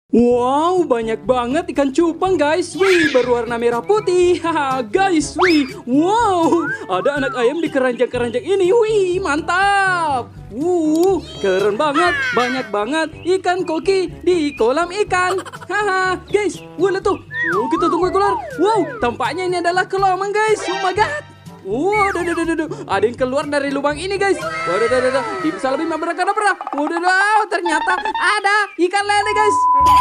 Wow, banyak banget ikan cupang guys. Wih, berwarna merah putih. Haha, guys, wih. Wow, ada anak ayam di keranjang-keranjang ini. Wih, mantap. Keren banget. Banyak banget ikan koki di kolam ikan. Haha, guys, lihat tuh. Kita tunggu keluar. Wow, tampaknya ini adalah kelomak guys. Oh my god. Ada yang keluar dari lubang ini guys. Bisa lebih abracadabra. Ternyata ada ikan lele guys.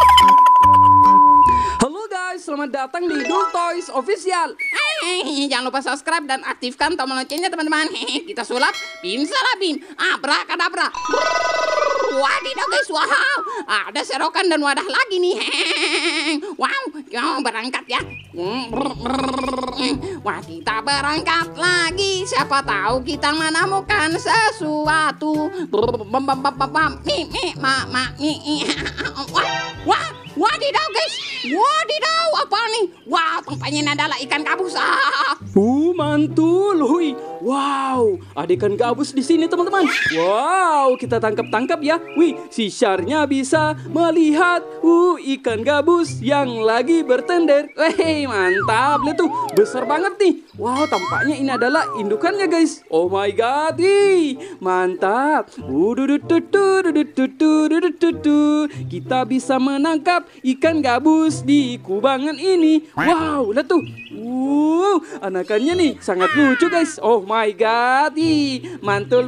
Halo guys, selamat datang di Dul Toys Official. Jangan lupa subscribe dan aktifkan tombol loncengnya teman-teman. Kita sulap bim salabim abrakadabra. Wadidaw guys, wow, ada serokan dan wadah lagi nih. Wow, berangkat ya. Wah, kita berangkat lagi. Siapa tahu kita menemukan sesuatu. Wadidaw guys, wadidaw, apa nih? Wah, tampaknya ini adalah ikan gabus. Mantul, hui. Wow, ada ikan gabus di sini teman-teman. Wow, kita tangkap ya. Wih, si Syarnya bisa melihat ikan gabus yang lagi bertender. Wih, mantap, lihat tuh, besar banget nih. Wow, tampaknya ini adalah indukannya guys. Oh my god, mantap. Kita bisa menangkap ikan gabus di kubangan ini. Wow, lihat tuh. Anakannya nih sangat lucu guys. Oh my god, mantul.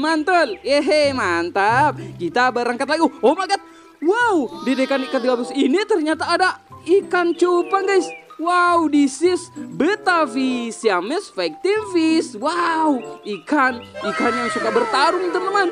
Mantap. Kita berangkat lagi. Oh my god. Wow, di dekat ikan gabus ini ternyata ada ikan cupang guys. Wow, this is Betavi Siamese fighting fish. Wow, ikan yang suka bertarung teman-teman.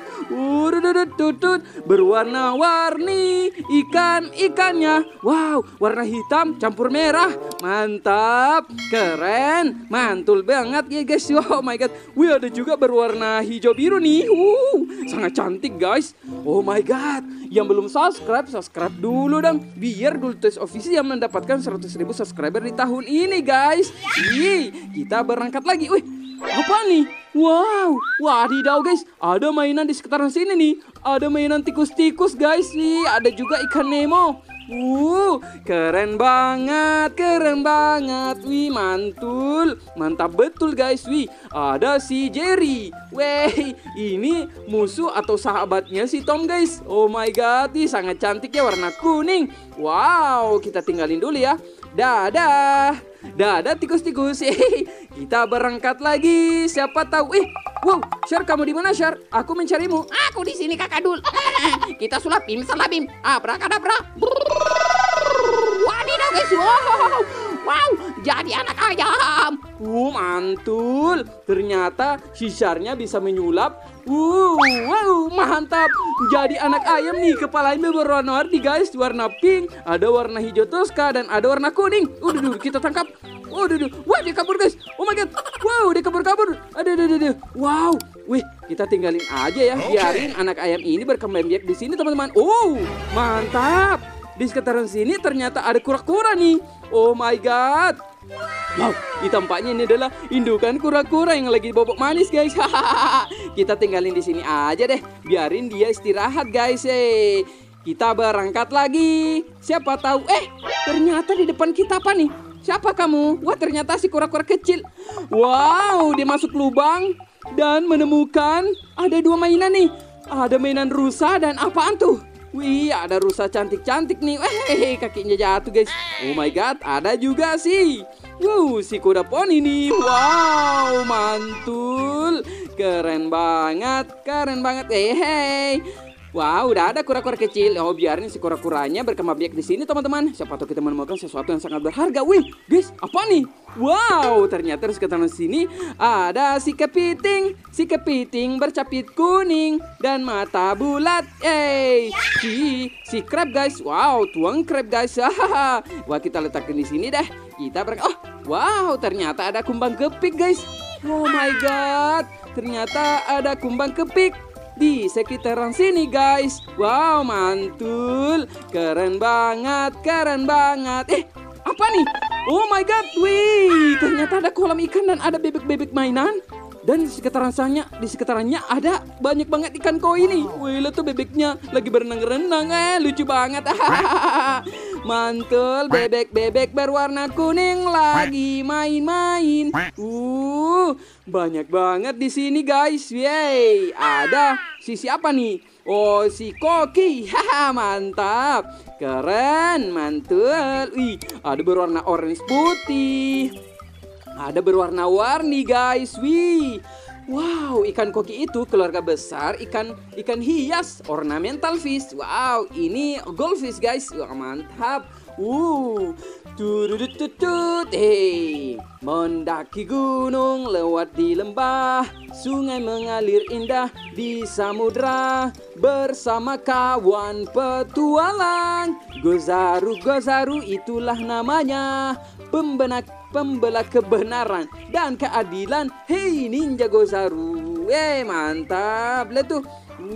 Berwarna-warni ikannya. Wow, warna hitam campur merah. Mantap, keren, mantul banget ya guys. Oh my god. Wih, ada juga berwarna hijau biru nih. Sangat cantik guys. Oh my god. Yang belum subscribe dulu dong. Biar Dul Toys Official yang mendapatkan 100.000 subscriber di tahun ini guys. Kita berangkat lagi. Wih, apa nih? Wow, wadidaw guys. Ada mainan di sekitaran sini nih. Ada mainan tikus-tikus guys. Ada juga ikan Nemo. Keren banget. Wih, mantul. Mantap betul guys. Wih, ada si Jerry. Weh, ini musuh atau sahabatnya si Tom guys. Oh my god, sangat cantik ya, warna kuning. Wow, kita tinggalin dulu ya. Dadah tikus-tikus. Kita berangkat lagi. Siapa tahu. Wow, Syar, kamu di mana Syar? Aku mencarimu. Aku di sini Kakak Dul. Kita sulap bim salabim abrakadabra. Wadidaw guys. Wow, jadi anak ayam. Mantul. Ternyata si Syarnya bisa menyulap. Wow, mantap. Jadi anak ayam nih. Kepalanya berwarna-warni guys. Warna pink, ada warna hijau toska, dan ada warna kuning. Kita tangkap. Wah, dia kabur guys. Oh my god. Wow, dia kabur. Aduh. Wow. Wih, kita tinggalin aja ya. Biarin anak ayam ini berkembang biak di sini teman-teman. Mantap. Di sekitaran sini ternyata ada kura-kura nih. Oh my god. Wow, tampaknya ini adalah indukan kura-kura yang lagi bobok manis guys. Kita tinggalin di sini aja deh. Biarin dia istirahat guys. Kita berangkat lagi. Siapa tahu ternyata di depan kita apa nih? Siapa kamu? Wah, ternyata si kura-kura kecil. Wow, dia masuk lubang dan menemukan ada 2 mainan nih. Ada mainan rusa dan apaan tuh? Wih, ada rusa cantik-cantik nih. Kakinya jatuh guys. Oh my god, ada juga sih. Si kuda poni nih. Wow, mantul. Keren banget. Wow, udah ada kura-kura kecil. Biarin si kura-kuranya berkembang biak di sini teman-teman. Siapa tahu kita menemukan sesuatu yang sangat berharga. Wih, guys, apa nih? Wow, ternyata di sekitaran sini ada si kepiting bercapit kuning dan mata bulat. Si crab guys. Wow, tuang crab guys. Wah, kita letakkan di sini deh. Kita wow, ternyata ada kumbang kepik guys. Oh my god, ternyata ada kumbang kepik di sekitaran sini guys. Wow, mantul. Keren banget. Apa nih? Oh my god, wih, ternyata ada kolam ikan dan ada bebek-bebek mainan. Dan di sekitarannya ada banyak banget ikan koi nih. Wih, lihat tuh bebeknya lagi berenang-renang. Lucu banget. Mantul, bebek-bebek berwarna kuning lagi main-main. Banyak banget di sini guys. Yeay, ada si siapa nih? Oh, si Koki. Mantap. Keren, mantul. Wih, ada berwarna orange putih. Ada berwarna-warni guys. Wih. Wow, ikan koki itu keluarga besar ikan hias, ornamental fish. Wow, ini goldfish guys. Wah, mantap. Turututut. Mendaki gunung, lewat di lembah, sungai mengalir indah di samudra, bersama kawan petualang. Gozaru itulah namanya, pembela kebenaran dan keadilan. Hei ninja Gozaru. Mantap. Lihat tuh.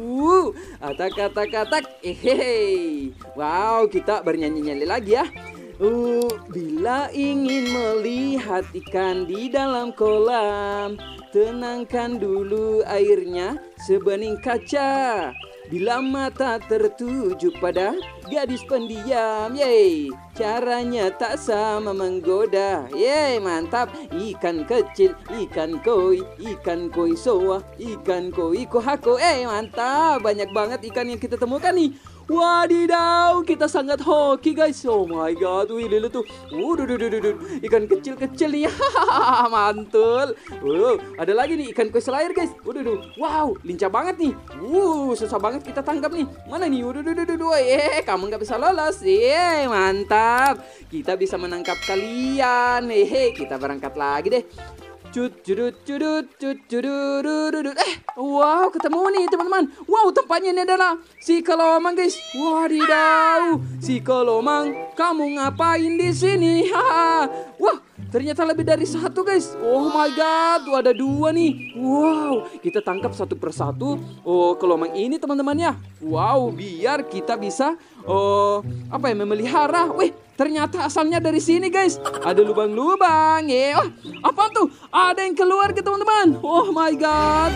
Atak. Wow, kita bernyanyi-nyanyi lagi ya. Bila ingin melihat ikan di dalam kolam, tenangkan dulu airnya sebening kaca. Bila mata tertuju pada gadis pendiam, caranya tak sama menggoda. Mantap. Ikan kecil, ikan koi soa, ikan koi kohako. Mantap. Banyak banget ikan yang kita temukan nih. Wadidaw, kita sangat hoki guys. Oh my god, wih lihat tuh. Ikan kecil-kecil nih. Mantul. Ada lagi nih ikan koi selayar guys. Wow, lincah banget nih. Susah banget kita tangkap nih. Mana nih? Kamu nggak bisa lolos. Mantap. Kita bisa menangkap kalian. Kita berangkat lagi deh. Wow, ketemu nih teman-teman. Wow, tempatnya ini adalah si Kelomang guys. Wadidaw, si Kelomang, kamu ngapain di sini? Wah, ternyata lebih dari satu guys. Oh my god, ada dua nih. Wow, kita tangkap satu persatu. Kelomang ini teman-teman ya. Wow, biar kita bisa memelihara. Wih, ternyata asalnya dari sini guys. Ada lubang-lubang. Apa tuh? Ada yang keluar ke teman-teman. Oh my god.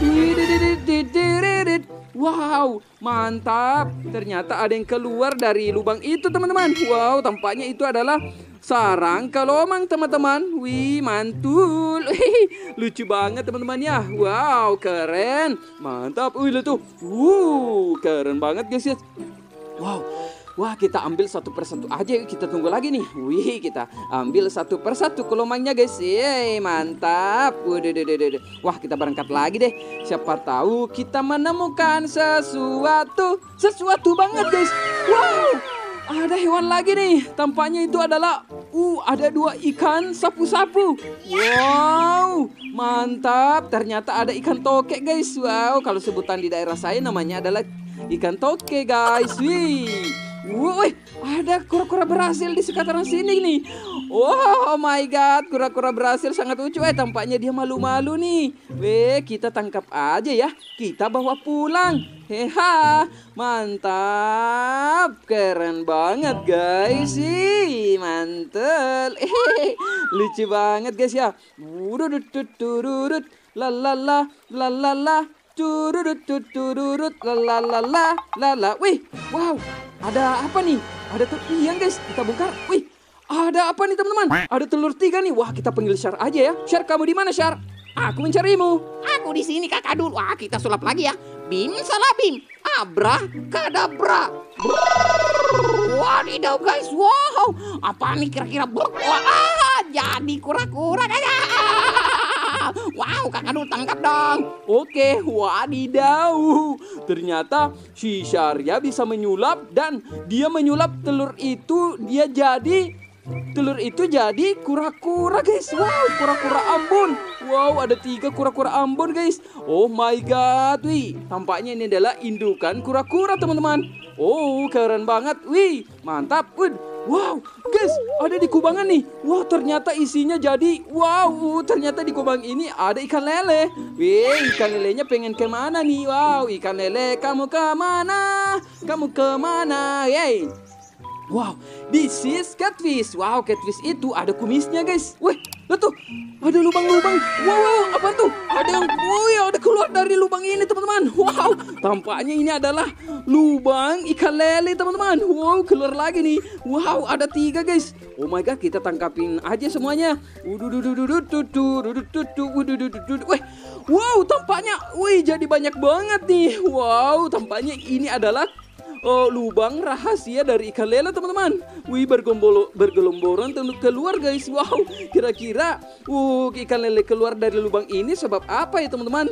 Wow, mantap. Ternyata ada yang keluar dari lubang itu teman-teman. Wow, tampaknya itu adalah sarang kelomang teman-teman. Wih, mantul. Lucu banget teman-teman ya. Wow, keren. Mantap. Wih, lihat tuh. Keren banget guys ya. Wah, kita ambil satu persatu aja. Kita tunggu lagi nih. Wih, kita ambil satu persatu kelomangnya guys. Mantap. Wah, kita berangkat lagi deh. Siapa tahu kita menemukan sesuatu banget guys. Wow, ada hewan lagi nih. Tampaknya itu adalah ada dua ikan sapu-sapu. Wow, mantap. Ternyata ada ikan tokek guys. Wow, kalau sebutan di daerah saya namanya adalah ikan tokek guys. Wih, ada kura-kura berhasil di sekitaran sini nih. Oh my god, kura-kura berhasil sangat lucu. Tampaknya dia malu-malu nih. Kita tangkap aja ya. Kita bawa pulang. Mantap. Keren banget guys. Mantul. Lucu banget guys ya. Lalala, lalala. Tururut lalala. Wih, wow, ada apa nih? Ada telur guys, kita bongkar. Wih, ada apa nih teman-teman? Ada telur 3 nih. Wah, kita panggil Syar aja ya. Syar, kamu di mana Syar? Aku mencarimu. Aku di sini kakak dulu. Kita sulap lagi ya. Bim salabim, abra kadabra. Wadidaw guys, wow, apa nih kira-kira? Jadi kura-kura kayaknya. Wow, kakak dulu tangkap dong. Oke, wadidaw. Ternyata si Syarya bisa menyulap dan dia menyulap telur itu jadi kura-kura guys. Wow, kura-kura Ambon. Wow, ada 3 kura-kura Ambon guys. Oh my god, wih, tampaknya ini adalah indukan kura-kura teman-teman. Oh, keren banget. Wih, mantap. Wow, guys, ada di kubangan nih. Wah, ternyata isinya jadi, ternyata di kubang ini ada ikan lele. Wih, ikan lelenya pengen kemana nih? Wow, ikan lele, kamu kemana? Kamu kemana? Wow, this is catfish. Wow, catfish itu ada kumisnya guys. Wih, Lihat tuh, ada lubang-lubang. Wow, apa tuh? Ada yang, ada keluar dari lubang ini teman-teman. Wow, tampaknya ini adalah lubang ikan lele teman-teman. Wow, keluar lagi nih. Wow, ada 3 guys. Oh my god, kita tangkapin aja semuanya. Wow, tampaknya, jadi banyak banget nih. Wow, tampaknya ini adalah lubang rahasia dari ikan lele teman-teman. Bergelomboran keluar guys. Wow, kira-kira ikan lele keluar dari lubang ini sebab apa ya teman-teman?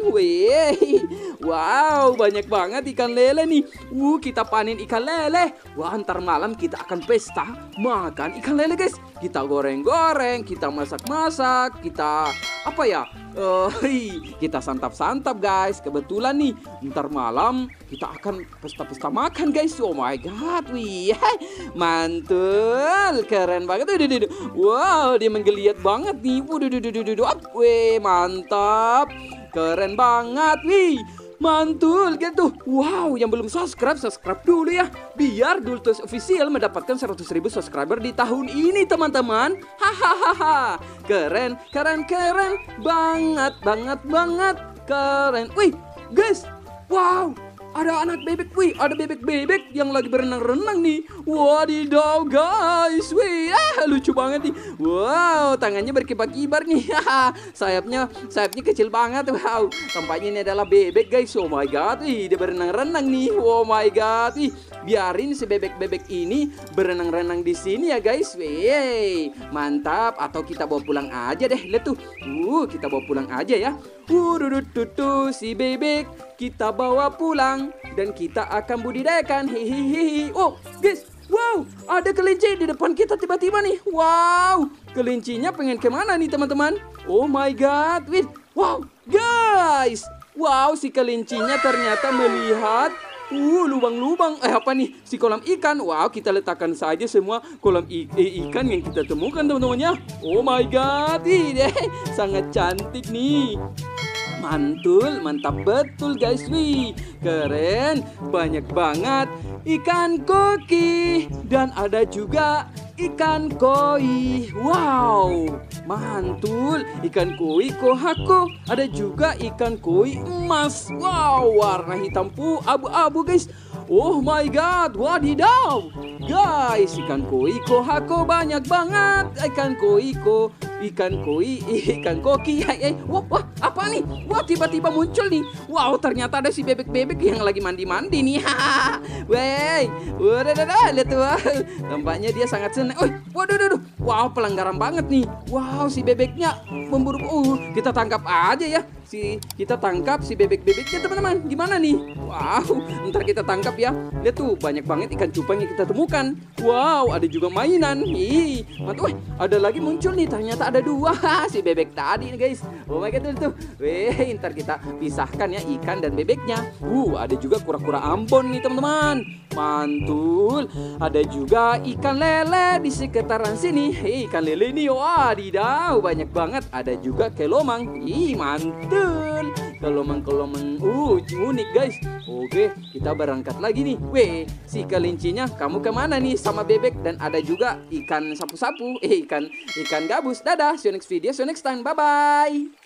Wow, banyak banget ikan lele nih. Kita panen ikan lele. Wah, ntar malam kita akan pesta makan ikan lele guys. Kita goreng-goreng, kita masak-masak, kita apa ya? Kita santap-santap guys. Kebetulan nih, ntar malam kita akan pesta-pesta makan guys. Oh my god, mantul, keren banget. Wow, dia menggeliat banget nih. Mantap, keren banget, mantul gitu. Wow, yang belum subscribe dulu ya. Biar Dultus Official mendapatkan 100.000 subscriber di tahun ini teman-teman. Hahaha. Keren. Banget. Keren. Guys. Wow. Ada anak bebek, ada bebek-bebek yang lagi berenang-renang nih. Wadidaw guys, lucu banget nih. Wow, tangannya berkibar-kibar nih. sayapnya kecil banget. Wow, tampaknya ini adalah bebek guys. Oh my god, dia berenang-renang nih. Oh my god, biarin si bebek-bebek ini berenang-renang di sini ya guys. Mantap. Atau kita bawa pulang aja deh. Lihat tuh. Kita bawa pulang aja ya. Si bebek kita bawa pulang dan kita akan budidayakan. Hihihi. Oh, guys. Wow, ada kelinci di depan kita tiba-tiba nih. Wow, kelincinya pengen kemana nih teman-teman? Oh my god. Wow, guys. Wow, si kelincinya ternyata melihat lubang-lubang. Apa nih? Si kolam ikan. Wow, kita letakkan saja semua kolam ikan yang kita temukan teman-temannya. Oh my god. Sangat cantik nih. Mantul, mantap betul guys. Keren, banyak banget ikan koki dan ada juga ikan koi. Wow, mantul, ikan koi kohako. Ada juga ikan koi emas. Wow, warna hitam abu-abu guys. Oh my god, wadidaw. Guys, ikan koi kohako banyak banget. Ikan koki. Wah, apa nih? Wah, tiba-tiba muncul nih. Wow, ternyata ada si bebek-bebek yang lagi mandi-mandi nih. Lihat tuh. Tampaknya dia sangat senang. Waduh. Wow, pelanggaran banget nih. Wow, si bebeknya memburu. Kita tangkap aja ya. Kita tangkap si bebek-bebeknya teman-teman. Gimana nih? Wow, ntar kita tangkap ya. Lihat tuh, banyak banget ikan cupang yang kita temukan. Wow, ada juga mainan. Mantap. Ada lagi muncul nih. Ternyata ada 2 si bebek tadi nih guys. Oh my god tuh. Ntar kita pisahkan ya ikan dan bebeknya. Ada juga kura-kura Ambon nih teman-teman. Mantul. Ada juga ikan lele di sekitaran sini. Ikan lele nih. Wadidaw, banyak banget. Ada juga kelomang. Mantul. Kelomang unik guys. Oke, kita berangkat lagi nih. Si kelincinya kamu kemana nih sama bebek? Dan ada juga ikan sapu-sapu. Ikan gabus. Dadah, see you next video, see you next time, bye bye.